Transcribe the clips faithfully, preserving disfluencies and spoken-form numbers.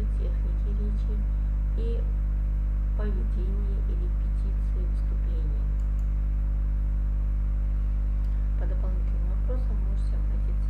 технике речи и поведении и репетиции выступлений. По дополнительным вопросам можете обратиться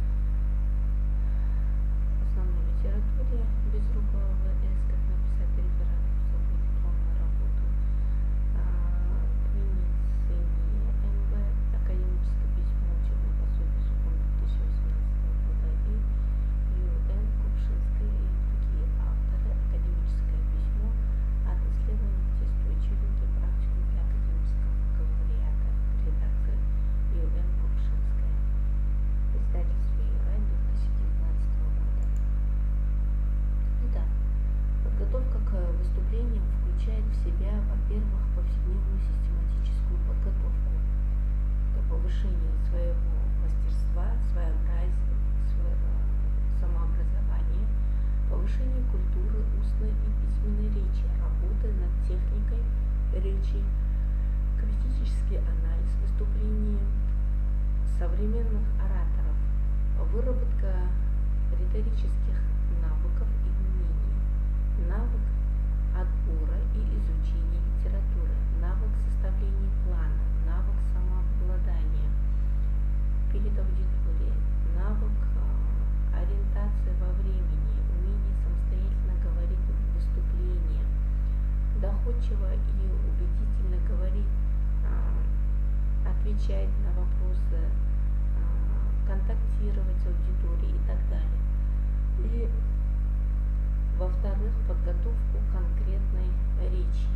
к основной литературе Безрукова В С, как написать реферат, свою дипломную работу, к медицине М В, академическое письмо, учебное пособие СУКОМ две тысячи восемнадцатого года и Ю Н Кувшинской и другие авторы, академическое письмо от исследований тесту учебники практикум для академического бакалавриата, редакция Ю Н Кувшинская, издательство Юрай две тысячи девятнадцатого года. Итак, подготовка к выступлениям включает в себя, во-первых, повседневную систематическую подготовку, это повышение своего мастерства, своеобразия, своего самообразования, повышение культуры устной и письменной речи, работы над техникой речи, критический анализ выступления современных ораторов, выработка риторических навыков и умений, навык отбора и изучения литературы, навык составления плана, навык самообладания перед аудиторией, навык э, ориентации во времени, умение самостоятельно говорить в выступлении, доходчиво и убедительно говорить, э, отвечать на вопросы, э, контактировать с аудиторией и так далее. И во-вторых, подготовку конкретной речи.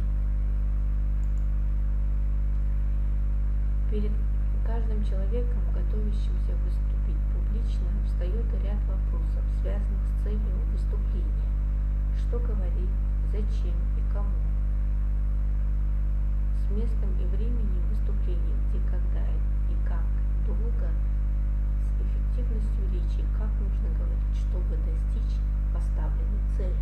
Перед каждым человеком, готовящимся выступить публично, встает ряд вопросов, связанных с целью выступления. Что говорить, зачем и кому. С местом и временем выступления, где, когда и как долго, с эффективностью речи, как нужно говорить, чтобы достичь поставленной цели.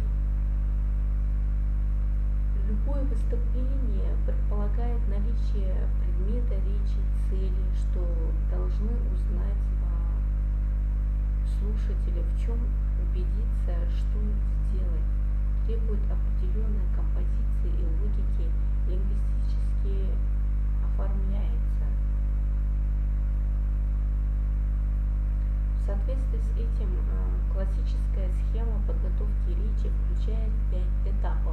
Любое выступление предполагает наличие предмета речи, цели, что должны узнать а, слушатели, в чем убедиться, что сделать, требует определенной композиции и логики, лингвистически оформляется. В соответствии с этим классическая схема подготовки речи включает пять этапов.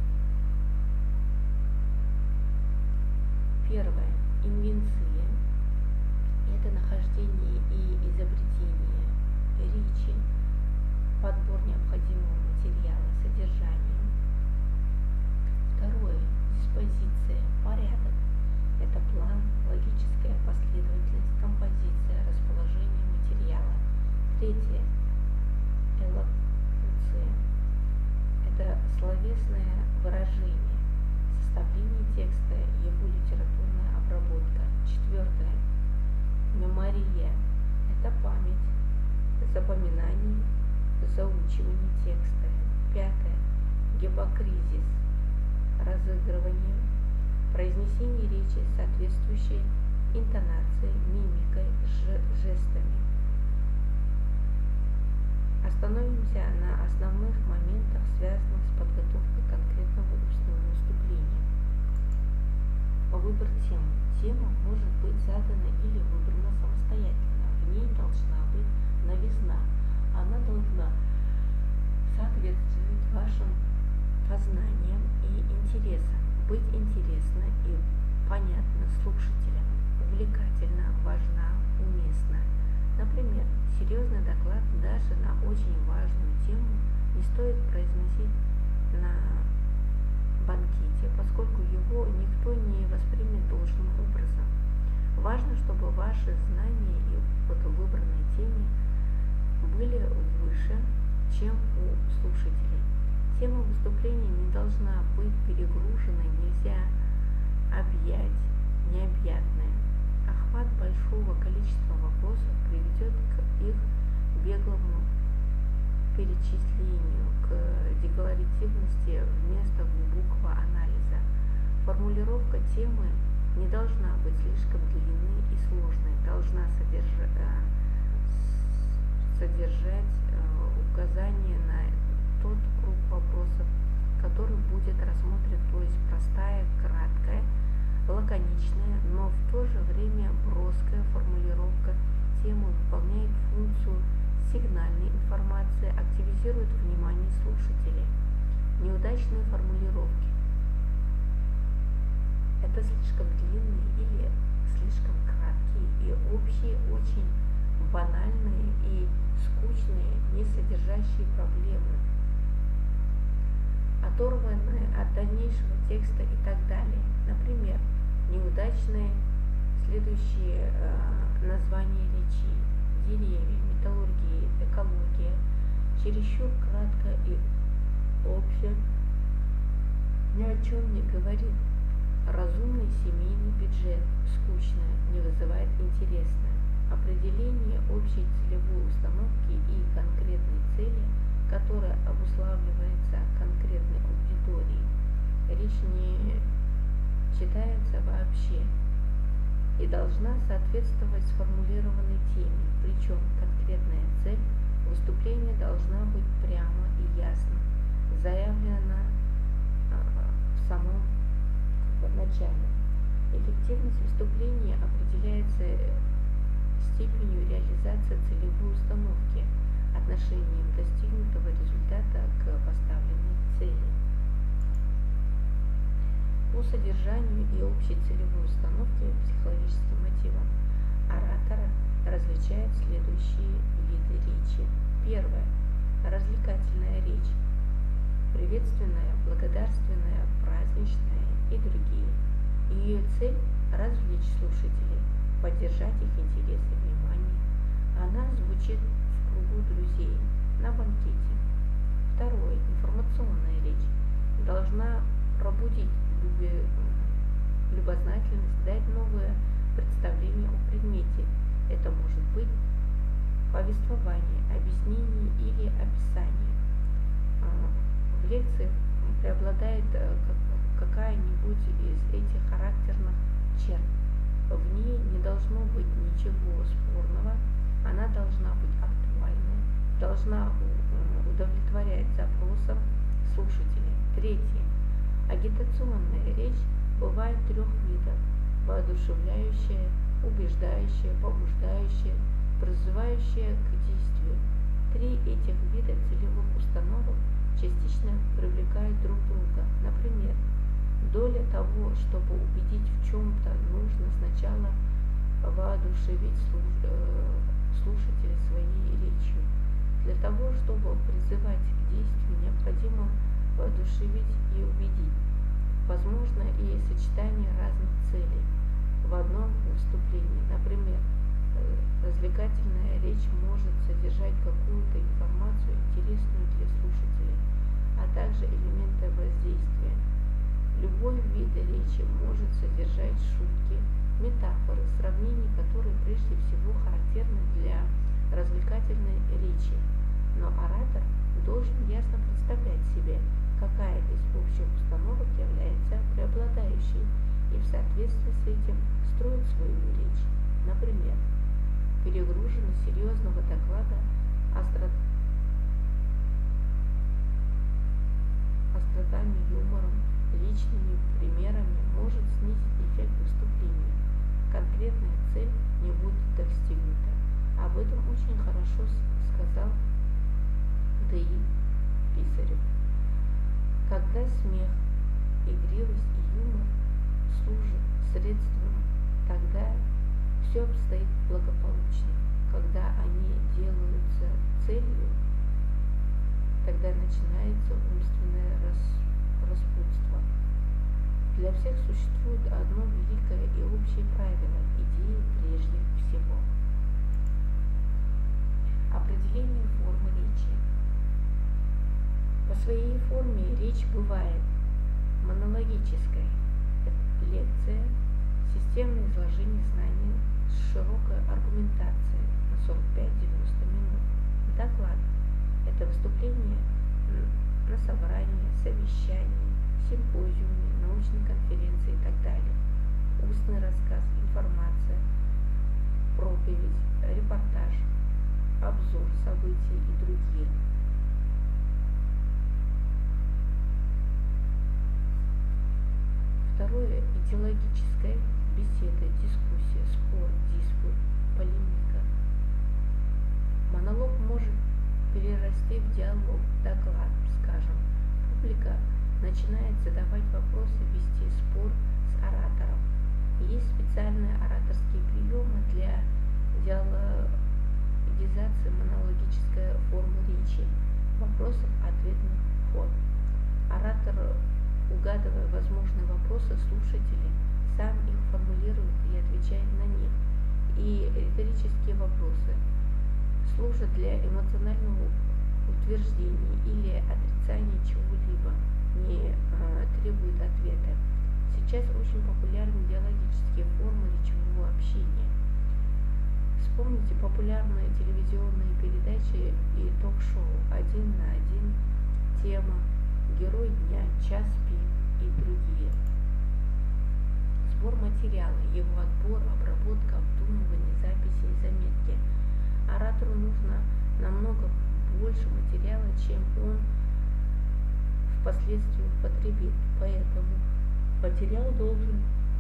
Первое. Инвенция. Это нахождение и изобретение речи, подбор необходимого материала, содержания. Второе. Диспозиция, порядок. Это план, логическая последовательность, композиция, расположение материала. Третье. Элокуция. Это словесное выражение, составление текста, его литературная обработка. Четвертое. Мемория. Это память, запоминание, заучивание текста. Пятое. Гипокризис. Разыгрывание, произнесение речи, соответствующей интонацией, мимикой, жестами. Остановимся на основных моментах, связанных с подготовкой конкретного устного выступления. Выбор темы. Тема может быть задана или выбрана самостоятельно. В ней должна быть новизна. Она должна соответствовать вашим познаниям и интересам, быть интересно и понятно слушателям, увлекательно, важна, уместна. Например, серьезный доклад даже на очень важную тему не стоит произносить на банкете, поскольку его никто не воспримет должным образом. Важно, чтобы ваши знания и опыт в выбранной теме были выше, чем у слушателей. Тема выступления не должна быть перегружена, нельзя объять необъятное. Охват большого количества вопросов приведет к их беглому перечислению, к декларативности вместо глубокого анализа. Формулировка темы не должна быть слишком длинной и сложной, должна содержать, содержать указания на тот круг который будет рассмотрен, то есть простая, краткая, лаконичная, но в то же время броская формулировка темы выполняет функцию сигнальной информации, активизирует внимание слушателей. Неудачные формулировки. Это слишком длинные или слишком краткие и общие, очень банальные и скучные, не содержащие проблемы, оторванные от дальнейшего текста и так далее. Например, неудачные следующие э, названия речи: деревья, металлургия, экология, чересчур кратко и общее, ни о чем не говорит. Разумный семейный бюджет, скучно, не вызывает интереса. Определение общей целевой установки и конкретной цели, которая обуславливается конкретной аудиторией. Речь не читается вообще и должна соответствовать сформулированной теме, причем конкретная цель выступления должна быть прямо и ясно заявлена в самом начале. Эффективность выступления определяется степенью реализации целевой установки, отношением достигнутого результата к поставленной цели. По содержанию и общей целевой установке психологическим мотивам оратора различают следующие виды речи. Первое. Развлекательная речь. Приветственная, благодарственная, праздничная и другие. Ее цель – развлечь слушателей, поддержать их интерес и внимание. Она звучит в кругу друзей, на банкете. Второе. Информационная речь должна пробудить любознательность, дать новое представление о предмете. Это может быть повествование, объяснение или описание. В лекциях преобладает какая-нибудь из этих характерных черт. В ней не должно быть ничего спорного, она должна быть актуальной, должна удовлетворять запросам слушателей. Третье. Агитационная речь бывает трех видов: воодушевляющая, убеждающая, побуждающая, призывающая к действию. Три этих вида целевых установок частично привлекают друг друга. Например, доля того, чтобы убедить в чем-то, нужно сначала воодушевить слушателя своей речью. Для того, чтобы призывать к действию, необходимо воодушевить и убедить. Возможно и сочетание разных целей в одном выступлении. Например, развлекательная речь может содержать какую-то информацию, интересную для слушателей, а также элементы воздействия. Любой вид речи может содержать шутки, метафоры, сравнения, которые прежде всего характерны для развлекательной речи. Но оратор должен ясно представлять себе, какая из общих установок является преобладающей, и в соответствии с этим строить свою речь. Например, перегруженность серьезного доклада остро... остротами, юмором, личными примерами может снизить эффект выступления. Конкретная цель не будет достигнута. Об этом очень хорошо сказал Д И Писарев. Когда смех, игривость и юмор служат средством, тогда все обстоит благополучно. Когда они делаются целью, тогда начинается умственное рас, распутство. Для всех существует одно великое и общее правило – идеи прежде всего. Определение формы речи. По своей форме речь бывает монологической – лекция, системное изложение знаний с широкой аргументацией на сорок пять — девяносто минут. Доклад – это выступление на собрании, совещании, симпозиуме, научной конференции и так далее. Устный рассказ, информация, проповедь, репортаж, обзор событий и другие. диалогическая беседа, дискуссия, спор, диспут, полемика. Монолог может перерасти в диалог, доклад, скажем. Публика начинает задавать вопросы, вести спор с оратором. Есть специальные ораторские приемы для диалогизации монологической формы речи, вопросов-ответных ход. Оратор, угадывая возможные вопросы слушателей, сам их формулирует и отвечает на них. И риторические вопросы служат для эмоционального утверждения или отрицания чего-либо, не э, требует ответа. Сейчас очень популярны диалогические формы речевого общения. Вспомните популярные телевизионные передачи и ток-шоу «Один на один», «Тема», «Герой дня», «Час пик» и другие. Сбор материала, его отбор, обработка, обдумывание, записи и заметки. Оратору нужно намного больше материала, чем он впоследствии употребит, поэтому материал должен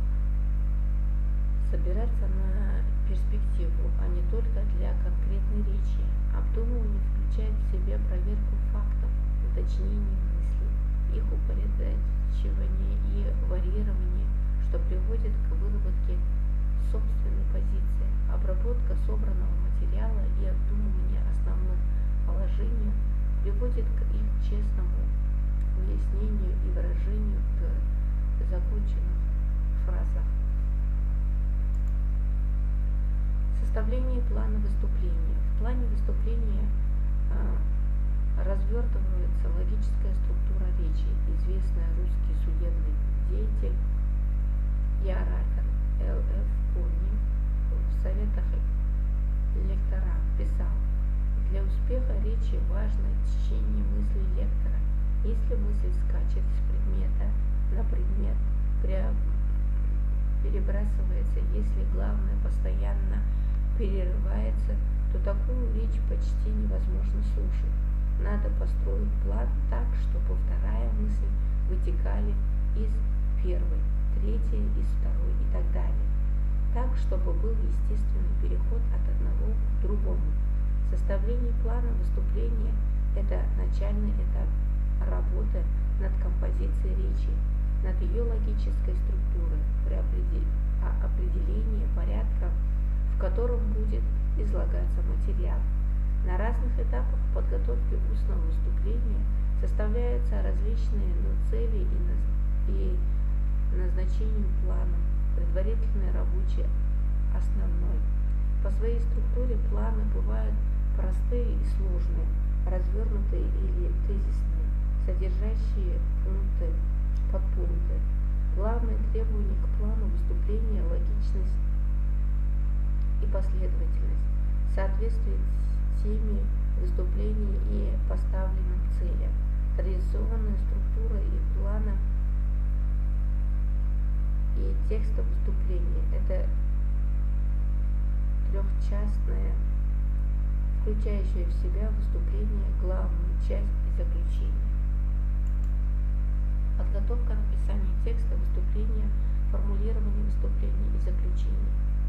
собираться на перспективу, а не только для конкретной речи. Обдумывание включает в себя проверку фактов, уточнение мыслей, их упорядочивание и варьирование, что приводит к выработке собственной позиции. Обработка собранного материала и обдумывание основных положений приводит к их честному выяснению и выражению в законченных фразах. Составление плана выступления. В плане выступления а, развертывается логическая структура речи. Известный русский судебный деятель и оратор Л Ф Конни в советах лекторам писал: для успеха речи важно течение мысли лектора. Если мысль скачет с предмета на предмет, перебрасывается, если главное постоянно перерывается, то такую речь почти невозможно слушать. Надо построить план так, чтобы вторая мысль вытекали из первой, третья из второй и так далее. Так, чтобы был естественный переход от одного к другому. Составление плана выступления – это начальный этап работы над композицией речи, над ее логической структурой, при определении порядка, в котором будет излагаться материал. На разных этапах подготовки устного выступления составляются различные ну, цели и, наз... и назначение плана, предварительный рабочий, основной. По своей структуре планы бывают простые и сложные, развернутые или тезисные, содержащие пункты, подпункты. Главное требование к плану выступления – логичность и последовательность, соответствие теме выступления и поставленным целям. Традиционная структура и плана и текста выступления – это трехчастное, включающее в себя выступление, главную часть и заключение. Подготовка написания текста выступления, формулирование выступления и заключение.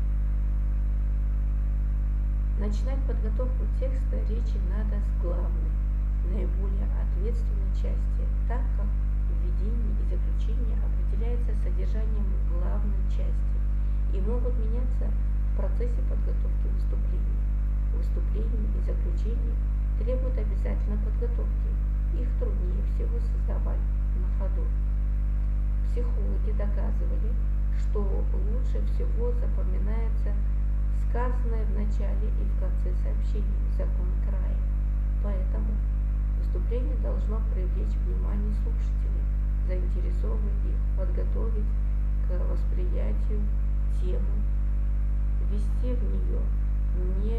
Начинать подготовку текста речи надо с главной, наиболее ответственной части, так как введение и заключение определяется содержанием главной части и могут меняться в процессе подготовки выступления. Выступление и заключение требуют обязательно подготовки. Их труднее всего создавать на ходу. Психологи доказывали, что лучше всего запоминается сказанное в начале и в конце сообщения, закон края. Поэтому выступление должно привлечь внимание слушателей, заинтересовать их, подготовить к восприятию тему, ввести в нее. Не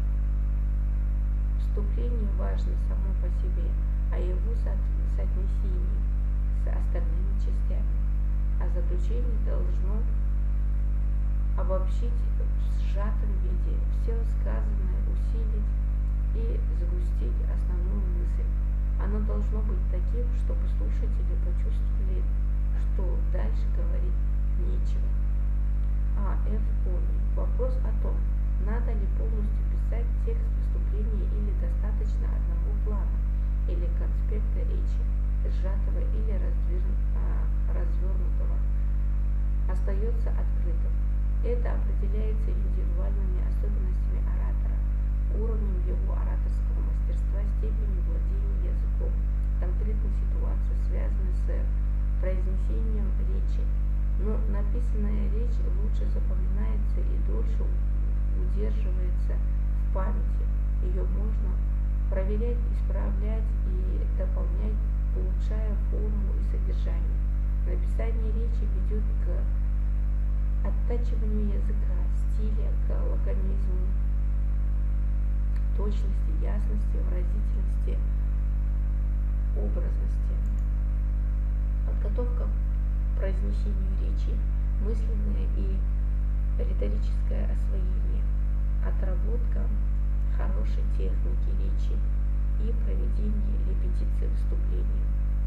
вступление важно само по себе, а его соотнесение с остальными частями, а заключение должно обобщить в сжатом виде все сказанное, усилить и загустить основную мысль. Оно должно быть таким, чтобы слушатели почувствовали, что дальше говорить ограничивать. А. Ф. Коми. Вопрос о том, надо ли полностью писать текст выступления или достаточно одного плана или конспекта речи, сжатого или развернутого, остается открытым. Это определяется индивидуальными особенностями оратора, уровнем его ораторского мастерства, степенью владения языком, конкретной ситуацией, связанной с произнесением речи. Но написанная речь лучше запоминается и дольше удерживается в памяти. Ее можно проверять, исправлять и дополнять, улучшая форму и содержание. Написание речи ведет к оттачиванию языка, стиля, к лаконизму, точности, ясности, выразительности, образности. Подготовка к произнесению речи, мысленное и риторическое освоение, отработка хорошей техники речи и проведение репетиции выступления.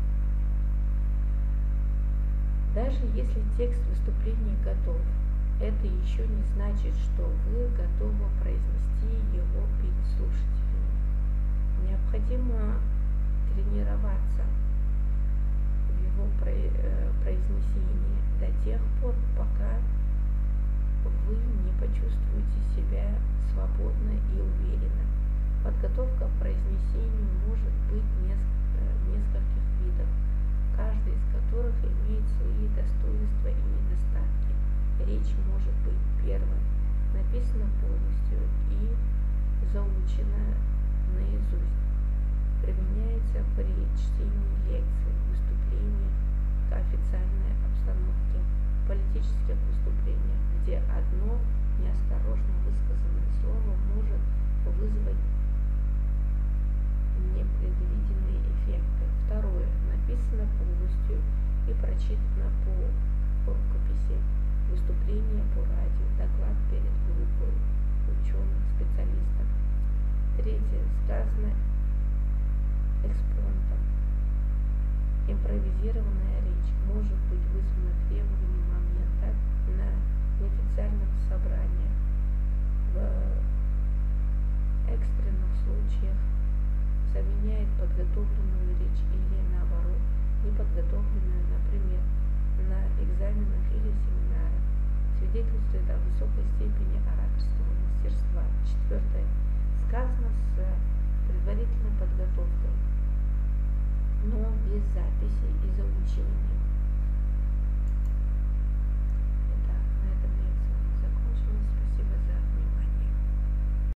Даже если текст выступления готов, это еще не значит, что вы готовы произнести его перед слушателями. Необходимо тренироваться в его произнесении до тех пор, пока вы не почувствуете себя свободно и уверенно. Подготовка к произнесению может быть нескольких видов, каждый из которых имеет свои достоинства и недостатки. Речь может быть, первое, написана полностью и заучена наизусть. Применяется при чтении лекций, выступлений к официальной обстановке, политических выступлениях, где одно неосторожно высказанное слово может вызвать непредвиденные эффекты. Второе. Написано полностью и прочитано по рукописи. Выступление по радио, доклад перед группой ученых, специалистов. Третье. Сказано экспромтом. Импровизированная речь может быть вызвана требованием момента на неофициальных собраниях, в экстренных случаях заменяет подготовленную речь или наоборот неподготовленную, например, на экзаменах или семинарах, свидетельствует о высокой степени ораторского мастерства. Четвертое. Сказано с предварительной подготовкой, но без записи и заучивания.